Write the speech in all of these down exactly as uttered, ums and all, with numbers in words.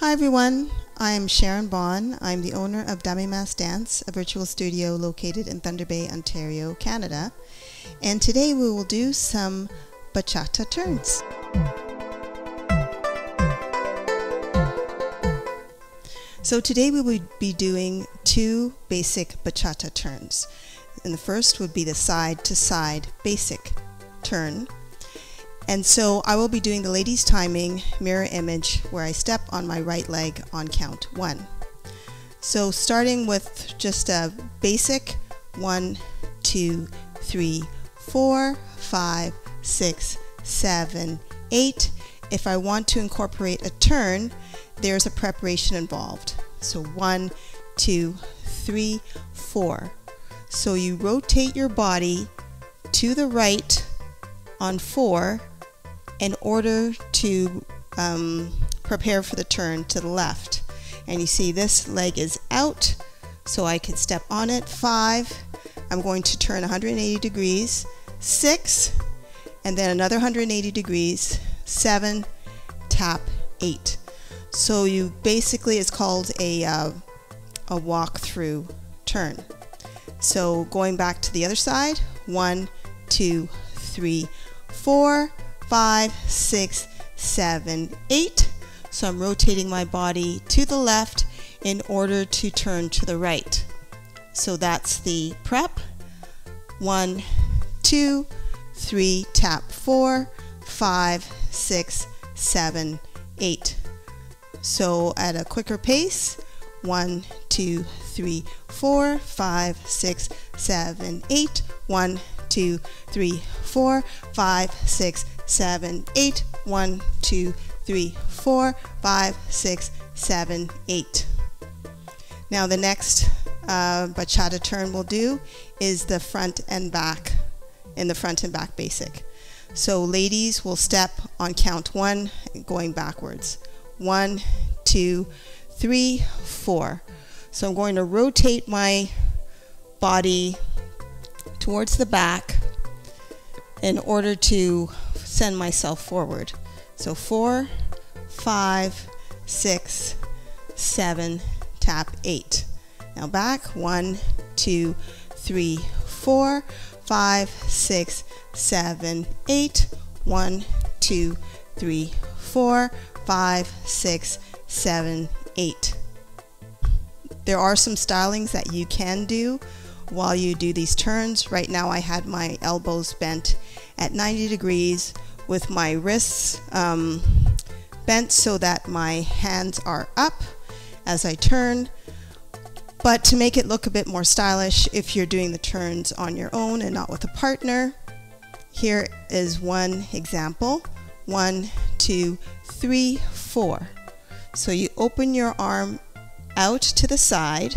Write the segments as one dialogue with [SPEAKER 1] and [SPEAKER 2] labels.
[SPEAKER 1] Hi everyone, I'm Sharon Bond. I'm the owner of Dummy Mask Dance, a virtual studio located in Thunder Bay, Ontario, Canada. And today we will do some bachata turns. So today we will be doing two basic bachata turns. And the first would be the side to side basic turn. And so I will be doing the ladies timing mirror image where I step on my right leg on count one. So starting with just a basic one, two, three, four, five, six, seven, eight. If I want to incorporate a turn, there's a preparation involved. So one, two, three, four. So you rotate your body to the right on four in order to um, prepare for the turn to the left. And you see this leg is out, so I can step on it. Five, I'm going to turn one hundred eighty degrees. Six, and then another one hundred eighty degrees. Seven, tap, eight. So you basically, it's called a, uh, a walk-through turn. So going back to the other side, one, two, three, four, five, six, seven, eight. So I'm rotating my body to the left in order to turn to the right. So that's the prep. One, two, three, tap, four, five, six, seven, eight. So at a quicker pace, one, two, three, four, five, six, seven, eight. One, two, three, four, five, six, seven, eight. One, two, three, four, five, six, seven, eight. Now the next uh, bachata turn we'll do is the front and back, in the front and back basic. So ladies will step on count one, going backwards. One, two, three, four. So I'm going to rotate my body towards the back in order to send myself forward. So four, five, six, seven, tap, eight. Now back, one, two, three, four, five, six, seven, eight. One, two, three, four, five, six, seven, eight. There are some stylings that you can do while you do these turns. Right now I had my elbows bent at ninety degrees with my wrists um, bent so that my hands are up as I turn. But to make it look a bit more stylish, if you're doing the turns on your own and not with a partner, here is one example. One, two, three, four. So you open your arm out to the side,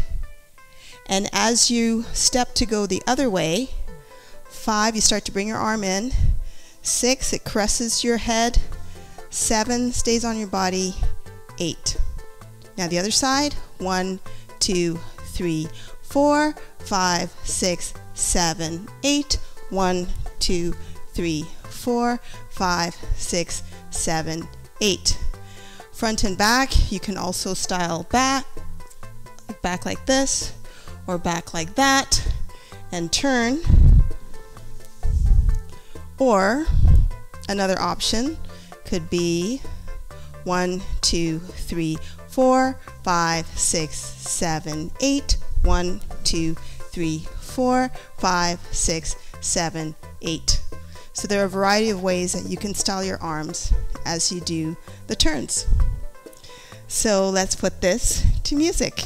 [SPEAKER 1] and as you step to go the other way, five, you start to bring your arm in. Six, it caresses your head. Seven, stays on your body. Eight. Now the other side, one, two, three, four, five, six, seven, eight. One, two, three, four, five, six, seven, eight. Front and back, you can also style back, back like this, or back like that, and turn. Or another option could be one, two, three, four, five, six, seven, eight. One, two, three, four, five, six, seven, eight. So there are a variety of ways that you can style your arms as you do the turns. So let's put this to music.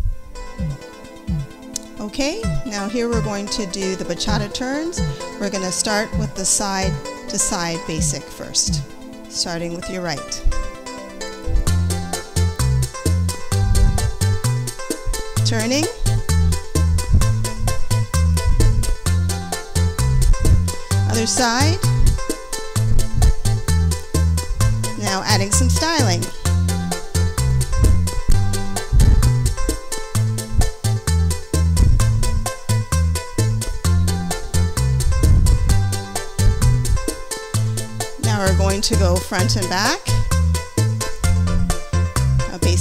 [SPEAKER 1] Okay, now here we're going to do the bachata turns. We're going to start with the side to side basic first, starting with your right. Turning. Other side. Now adding some styling. We're going to go front and back, a basic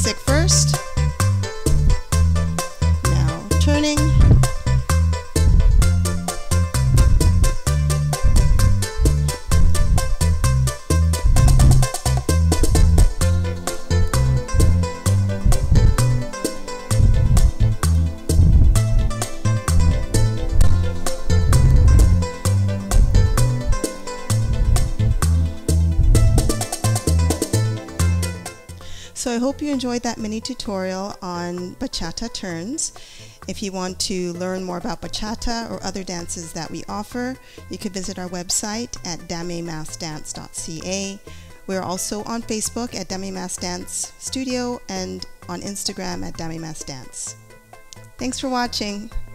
[SPEAKER 1] So I hope you enjoyed that mini tutorial on bachata turns. If you want to learn more about bachata or other dances that we offer, you can visit our website at dame mas dance dot c a. We're also on Facebook at Dame Mas Dance Studio and on Instagram at Dame Mas Dance. Thanks for watching.